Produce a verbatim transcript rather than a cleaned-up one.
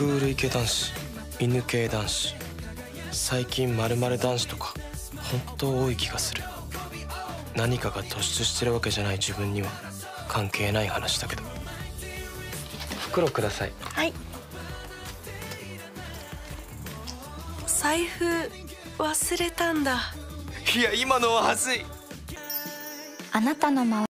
クールイケ男子、犬系男子、最近〇〇男子とか本当多い気がする。何かが突出してるわけじゃない自分には関係ない話だけど。袋ください。 はい。財布忘れたんだ。 いや、今のははずい。 あなたの周り